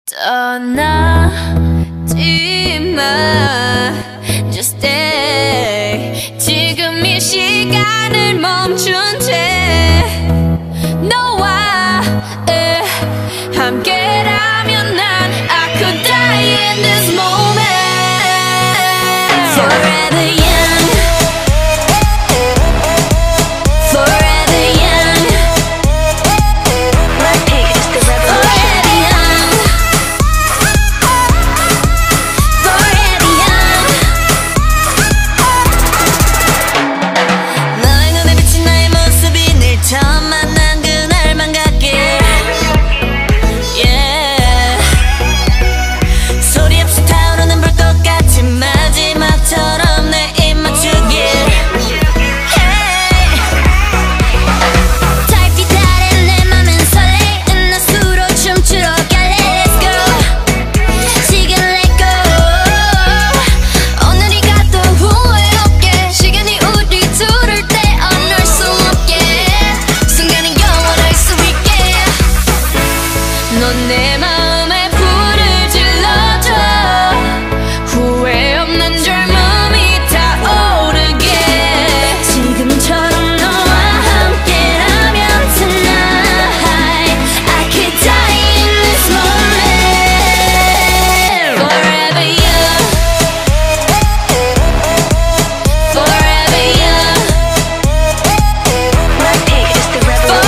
떠나지 마, just stay. 지금 이 시간을 멈춘 채 너와 함께라면 난 I could die in this moment. Forever young, forever young. BLCKPINK is the revolution. 넌 내 마음에 불을 질러줘. 후회 없는 젊음이 타오르게. 지금처럼 너와 함께라면 tonight I could die in this moment. Forever young, forever young. BLCKPINK is the revolution.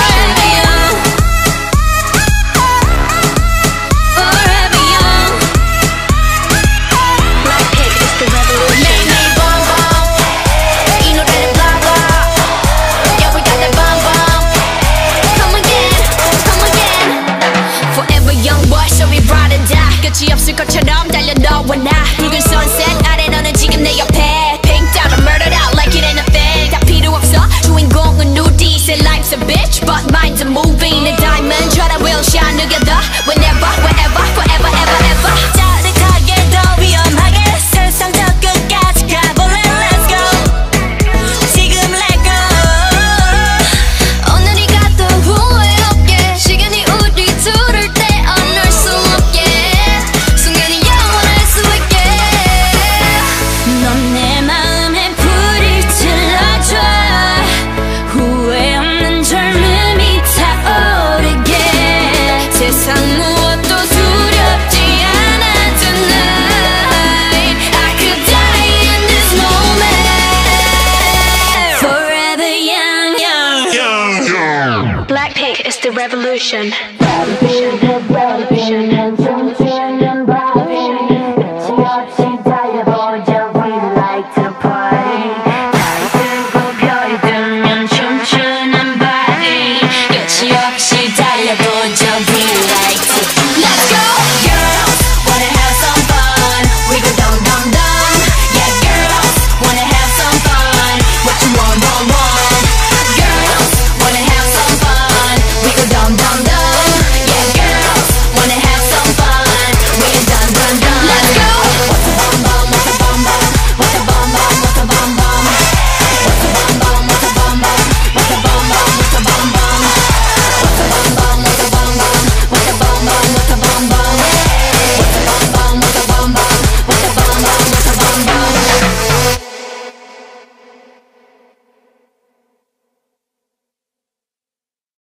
끝이 없을 것처럼 달려 너와 나. 붉은 sunset 아래 너는 지금 내 옆에. Pink down and murdered out like it ain't a thing. 다 필요 없어 주인공은 누디. Say life's a bitch but mine's a movie. 내 diamond try to will shine together. Whenever, wherever, forever, ever, ever. 짜릿하게 더 위험하게 세상 저 끝까지 가볼래. Let's go. 지금 let go. 오늘이 가도 후회 없게. 시간이 우리 둘을 떼어놓을 수 없게. 넌 내 마음에 불을 질러줘. 후회 없는 젊음이 타오르게. 세상 무엇도 두렵지 않아 tonight. I could die in this moment. Forever young, young. BLCKPINK is the revolution.